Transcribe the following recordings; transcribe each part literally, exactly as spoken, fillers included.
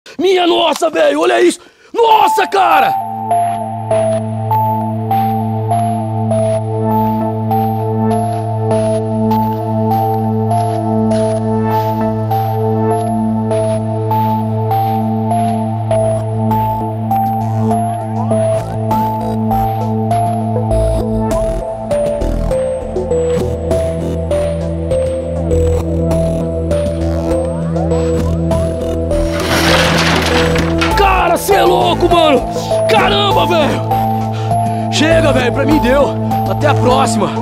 Minha nossa, velho, olha isso! Nossa, cara! Cara, cê é louco, mano! Caramba, velho! Chega, velho, pra mim deu. Até a próxima.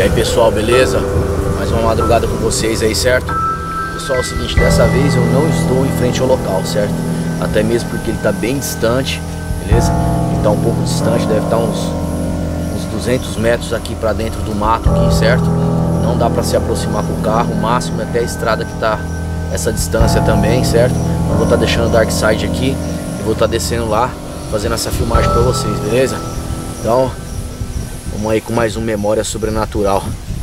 E aí pessoal, beleza? Mais uma madrugada com vocês aí, certo? Pessoal, é o seguinte, dessa vez eu não estou em frente ao local, certo? Até mesmo porque ele está bem distante, beleza? Ele está um pouco distante, deve estar uns, uns duzentos metros aqui para dentro do mato aqui, certo? Não dá para se aproximar com o carro, o máximo é até a estrada que está essa distância também, certo? Eu vou estar tá deixando o Dark Side aqui e vou estar tá descendo lá, fazendo essa filmagem para vocês, beleza? Então, vamos aí com mais um Memória Sobrenatural.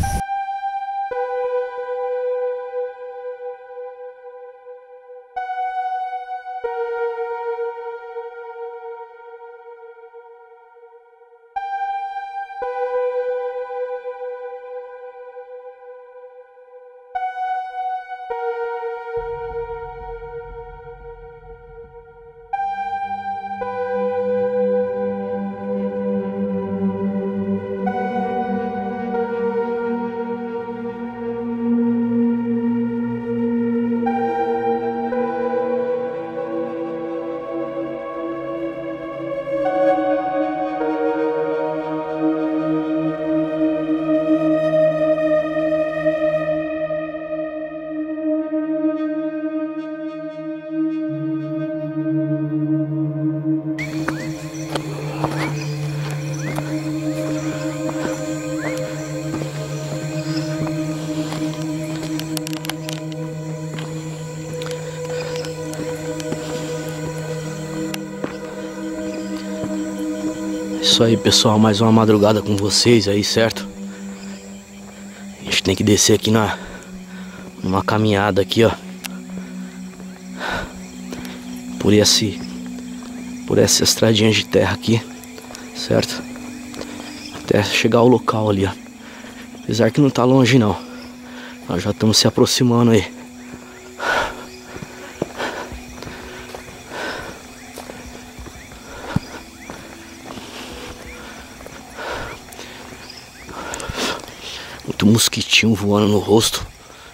Isso aí, pessoal, mais uma madrugada com vocês aí, certo? A gente tem que descer aqui na numa caminhada aqui, ó, por esse por essa estradinha de terra aqui, certo? Até chegar ao local ali, ó. Apesar que não tá longe não. Nós já estamos se aproximando aí. Muito mosquitinho voando no rosto.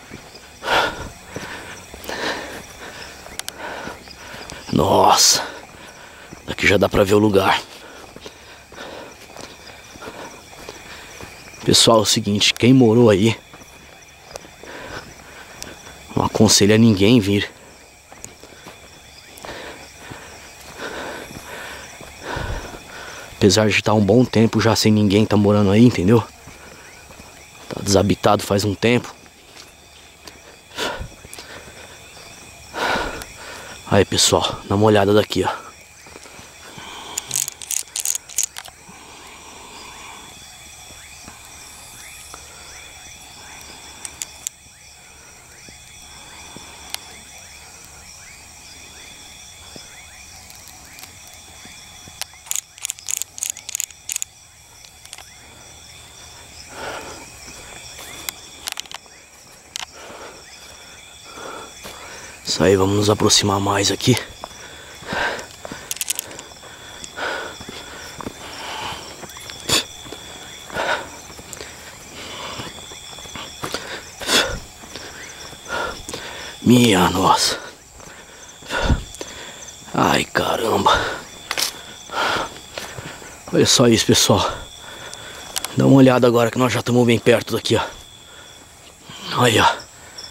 Nossa, daqui já dá pra ver o lugar. Pessoal, é o seguinte, quem morou aí, não aconselho a ninguém vir. Apesar de estar um bom tempo já sem ninguém tá morando aí, entendeu? Tá desabitado faz um tempo. Aí, pessoal, dá uma olhada daqui, ó. Isso aí, vamos nos aproximar mais aqui. Minha nossa. Ai, caramba. Olha só isso, pessoal. Dá uma olhada agora que nós já estamos bem perto daqui, ó. Olha, ó.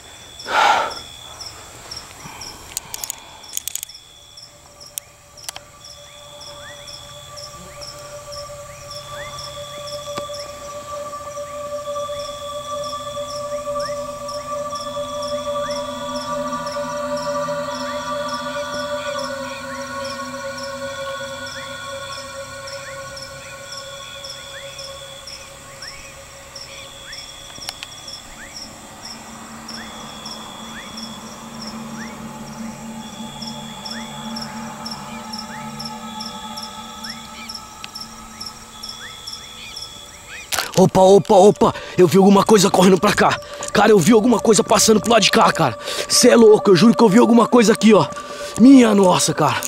Opa, opa, opa, eu vi alguma coisa correndo pra cá. Cara, eu vi alguma coisa passando pro lado de cá, cara. Cê é louco, eu juro que eu vi alguma coisa aqui, ó. Minha nossa, cara.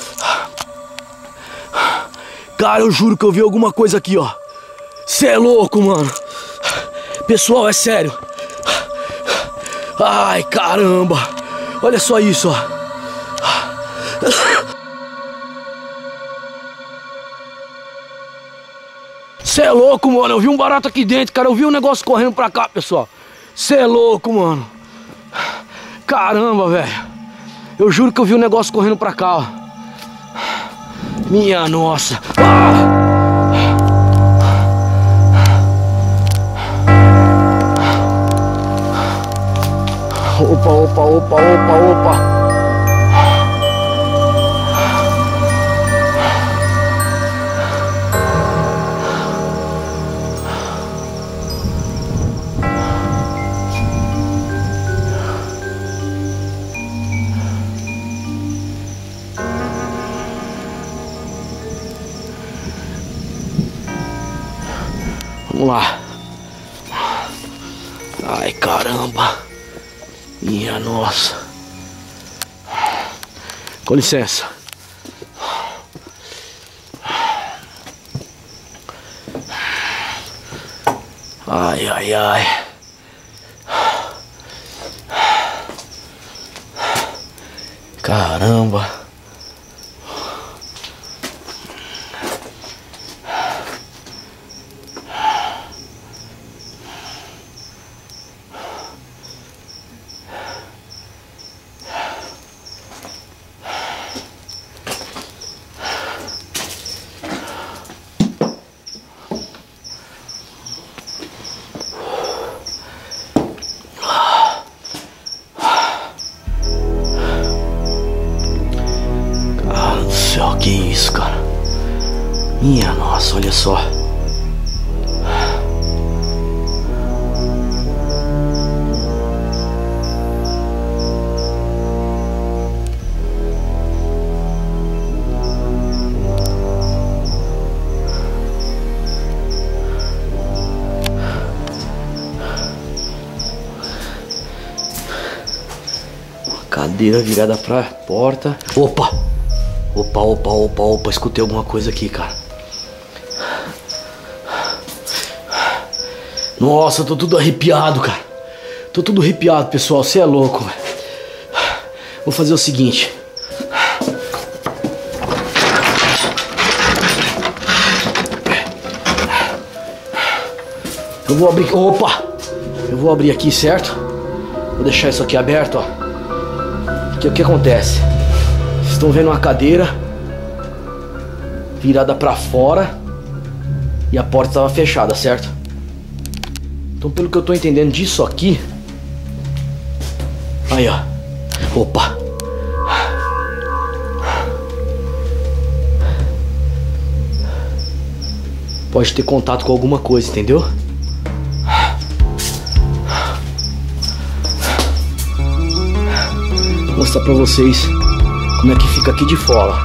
Cara, eu juro que eu vi alguma coisa aqui, ó. Cê é louco, mano. Pessoal, é sério. Ai, caramba. Olha só isso, ó. Cê é louco, mano. Eu vi um barato aqui dentro, cara. Eu vi um negócio correndo pra cá, pessoal. Cê é louco, mano. Caramba, velho. Eu juro que eu vi um negócio correndo pra cá, ó. Minha nossa. Ah! Opa, opa, opa, opa, opa. Vamos lá. Ai, caramba. Minha nossa. Com licença. Ai, ai, ai. Caramba. Que isso, cara? Minha nossa, olha só. Cadeira virada pra porta. Opa! Opa, opa, opa, opa, escutei alguma coisa aqui, cara. Nossa, eu tô tudo arrepiado, cara. Tô tudo arrepiado, pessoal, você é louco, velho. Vou fazer o seguinte. Eu vou abrir, opa. Eu vou abrir aqui, certo? Vou deixar isso aqui aberto, ó. Porque o que acontece? Vocês estão vendo uma cadeira virada pra fora e a porta estava fechada, certo? Então, pelo que eu tô entendendo disso aqui, aí, ó. Opa. Pode ter contato com alguma coisa, entendeu? Vou mostrar pra vocês como é que fica aqui de fora.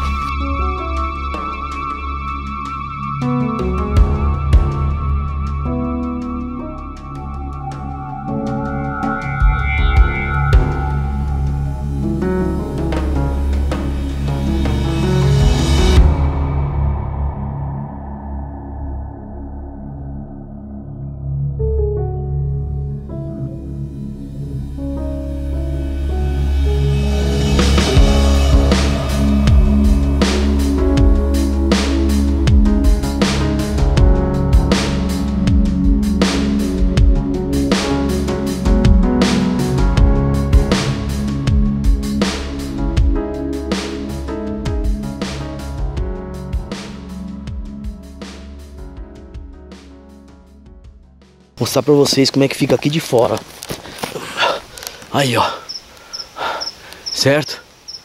Vou mostrar pra vocês como é que fica aqui de fora. Aí, ó. Certo?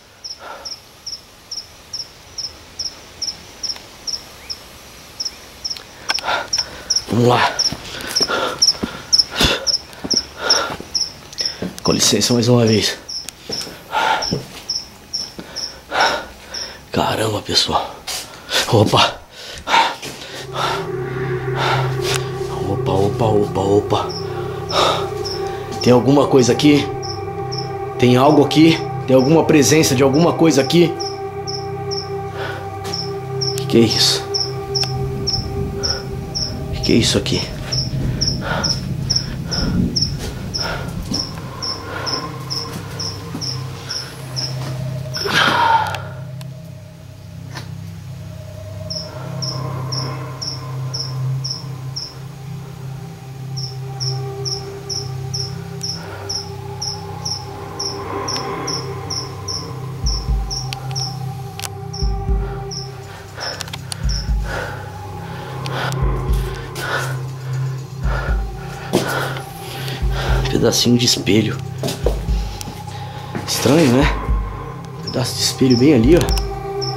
Vamos lá. Com licença mais uma vez. Caramba, pessoal. Opa. Opa, opa, opa, opa. Tem alguma coisa aqui? Tem algo aqui? Tem alguma presença de alguma coisa aqui? Que que é isso? Que que é isso aqui? pedacinho de espelho. Estranho, né? Um pedaço de espelho bem ali, ó.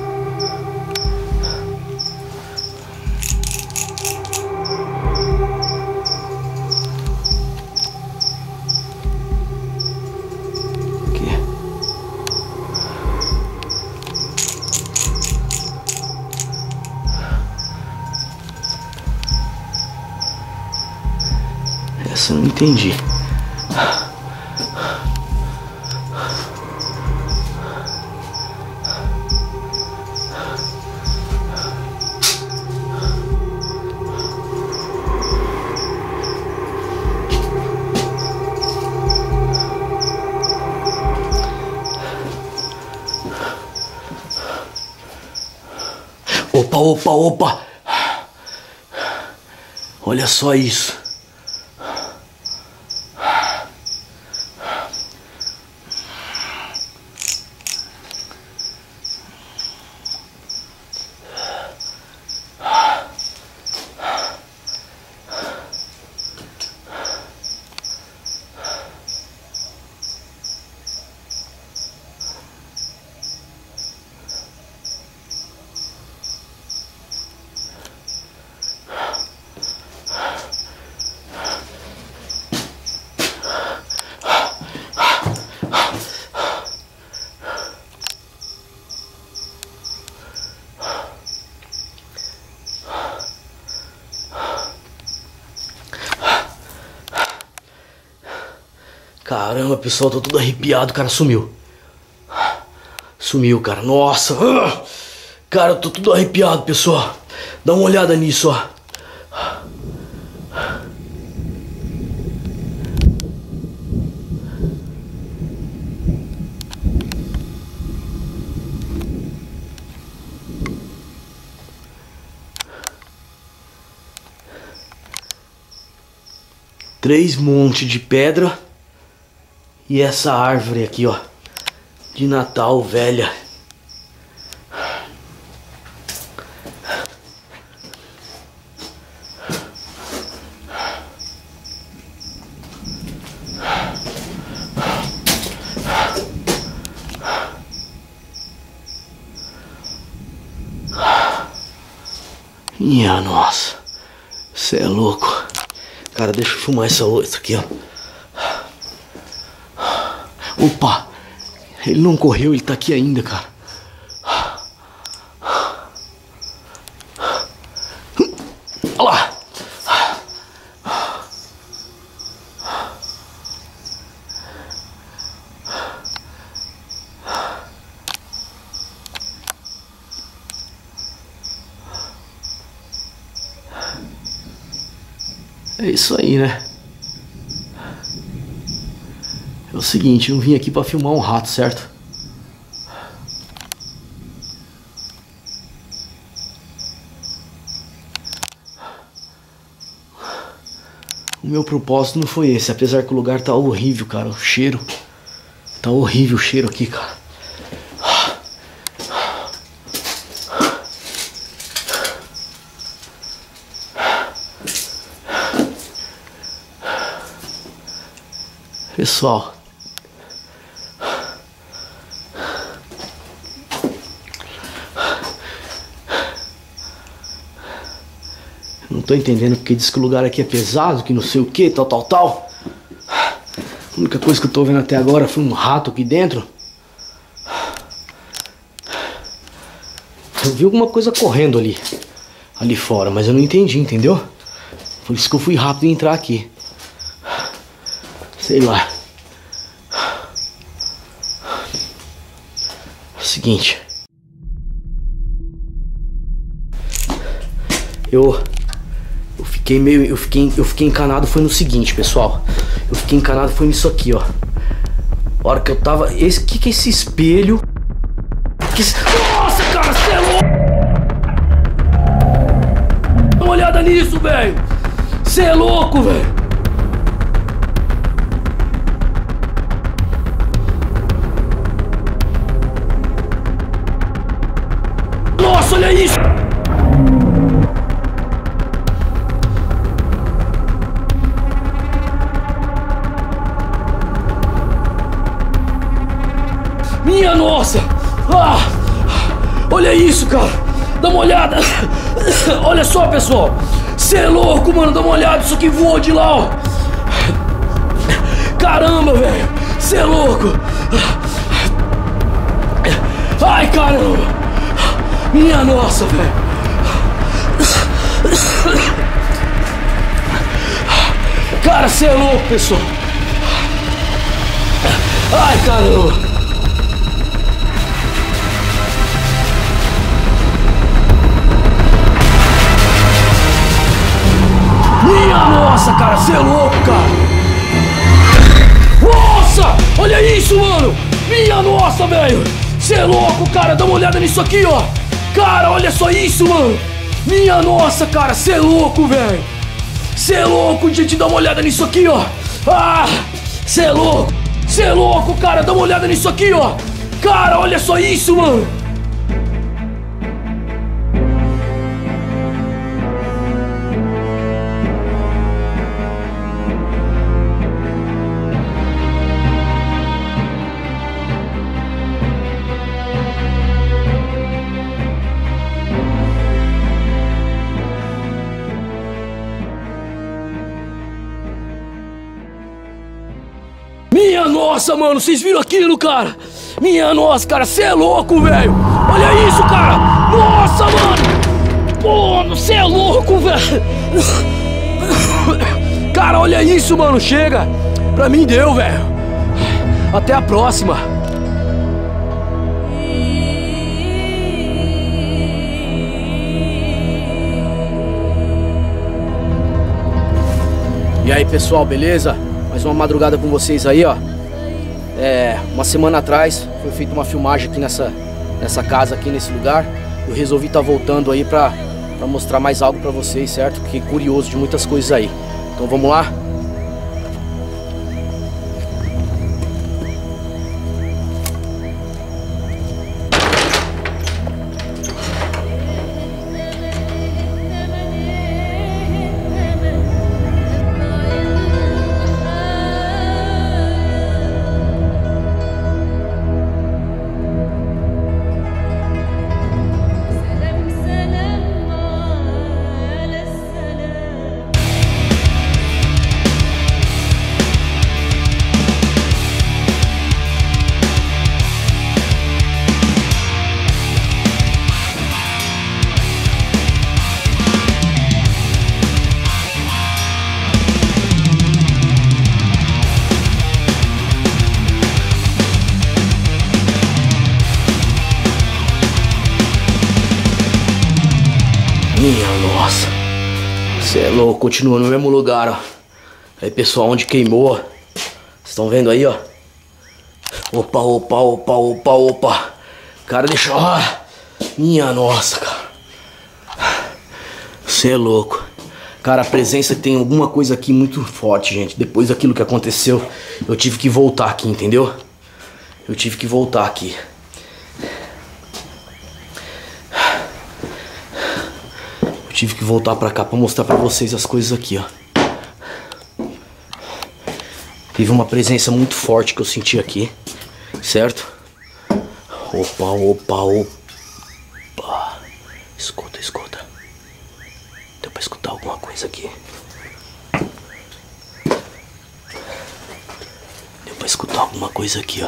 Essa eu não entendi. Opa, opa, opa! Olha só isso. Caramba, pessoal, tô todo arrepiado, cara, sumiu. Sumiu, cara, nossa. Cara, eu tô todo arrepiado, pessoal. Dá uma olhada nisso, ó. Três montes de pedra. E essa árvore aqui, ó, de Natal velha. Minha nossa, cê é louco. Cara, deixa eu filmar essa outra aqui, ó. Opa, ele não correu, ele tá aqui ainda, cara. Olha lá. É isso aí, né? É o seguinte, eu vim aqui pra filmar um rato, certo? O meu propósito não foi esse, apesar que o lugar tá horrível, cara. O cheiro, tá horrível o cheiro aqui, cara. Pessoal, não tô entendendo porque diz que o lugar aqui é pesado, que não sei o que, tal, tal, tal. A única coisa que eu tô vendo até agora foi um rato aqui dentro. Eu vi alguma coisa correndo ali, ali fora, mas eu não entendi, entendeu? Por isso que eu fui rápido entrar aqui. Sei lá. É o seguinte. Eu eu fiquei meio eu fiquei eu fiquei encanado foi no seguinte, pessoal. Eu fiquei encanado foi nisso aqui, ó. A hora que eu tava, esse que que é esse espelho? Que esse... Nossa, cara, você é louco! Dá uma olhada nisso, velho. Você é louco, velho. Nossa, olha isso! Minha nossa! Ah, olha isso, cara! Dá uma olhada! Olha só, pessoal! Cê é louco, mano! Dá uma olhada! Isso aqui voou de lá, ó! Caramba, velho! Cê é louco! Ai, caramba! Minha nossa, velho! Cara, cê é louco, pessoal! Ai, caramba! Minha nossa, cara, cê é louco, cara! Nossa! Olha isso, mano! Minha nossa, velho! Cê é louco, cara! Dá uma olhada nisso aqui, ó! Cara, olha só isso, mano! Minha nossa, cara! Cê é louco, velho! Cê é louco, gente! Dá uma olhada nisso aqui, ó! Ah! Cê é louco! Cê é louco, cara! Dá uma olhada nisso aqui, ó! Cara, olha só isso, mano! Minha nossa, mano, vocês viram aquilo, cara? Minha nossa, cara, cê é louco, velho! Olha isso, cara! Nossa, mano! Mano, cê é louco, velho! Cara, olha isso, mano, chega! Pra mim deu, velho! Até a próxima! E aí, pessoal, beleza? Mais uma madrugada com vocês aí, ó. É, uma semana atrás foi feita uma filmagem aqui nessa, nessa casa, aqui nesse lugar. Eu resolvi estar voltando aí pra, pra mostrar mais algo pra vocês, certo? Fiquei curioso de muitas coisas aí. Então vamos lá? Minha nossa! Cê é louco, continua no mesmo lugar, ó. Aí, pessoal, onde queimou, vocês estão vendo aí, ó? Opa, opa, opa, opa, opa! Cara, deixa eu... Minha nossa, cara! Cê é louco! Cara, a presença tem alguma coisa aqui muito forte, gente. Depois daquilo que aconteceu, eu tive que voltar aqui, entendeu? Eu tive que voltar aqui. Eu tive que voltar pra cá pra mostrar pra vocês as coisas aqui, ó. Teve uma presença muito forte que eu senti aqui, certo? Opa, opa, opa. Escuta, escuta. Deu pra escutar alguma coisa aqui. Deu pra escutar alguma coisa aqui, ó.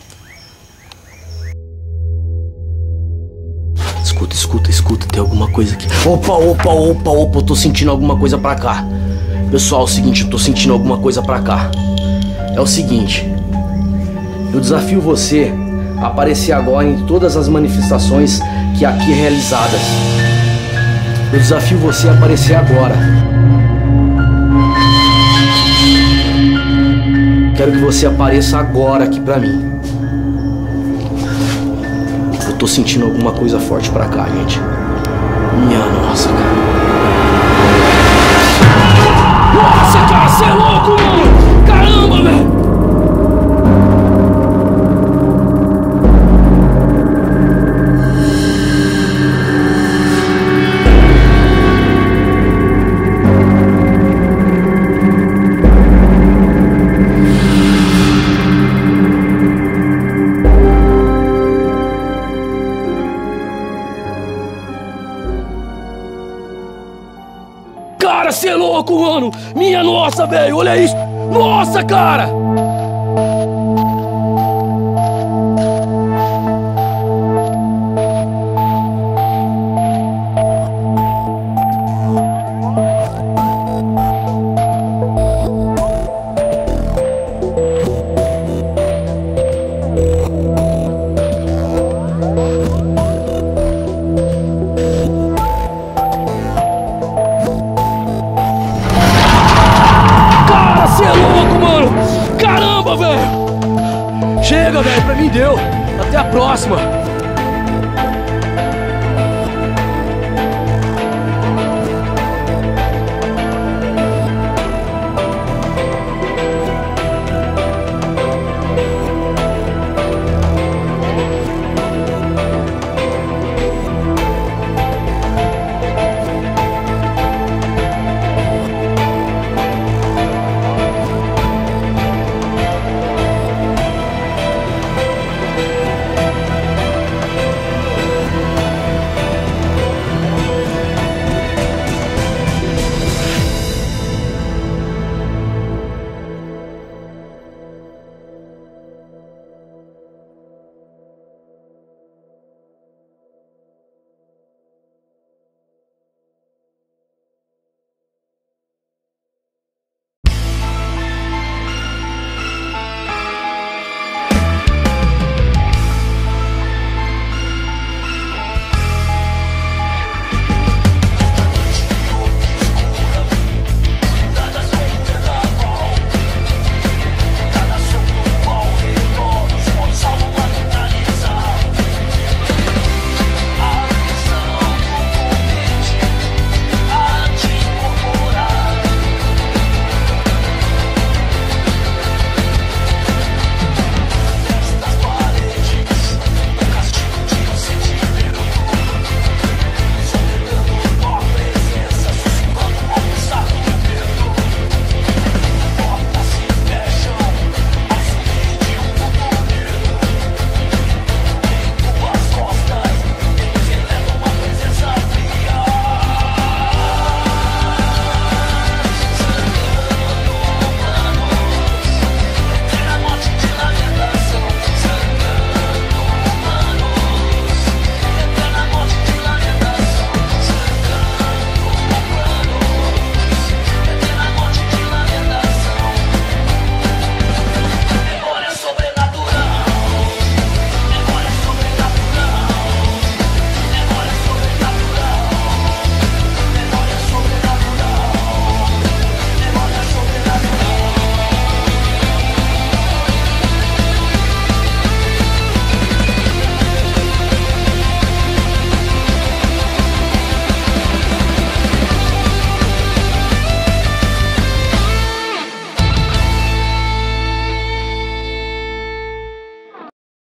Escuta, escuta, escuta, tem alguma coisa aqui. Opa, opa, opa, opa, eu tô sentindo alguma coisa pra cá. Pessoal, é o seguinte, eu tô sentindo alguma coisa pra cá. É o seguinte, eu desafio você a aparecer agora em todas as manifestações que aqui realizadas. Eu desafio você a aparecer agora. Quero que você apareça agora aqui pra mim. Eu tô sentindo alguma coisa forte pra cá, gente. Minha nossa, cara. Nossa, cara, você é louco, mano! Caramba, velho! mano. Minha nossa, velho, olha isso. Nossa, cara. Chega, velho, pra mim deu. Até a próxima.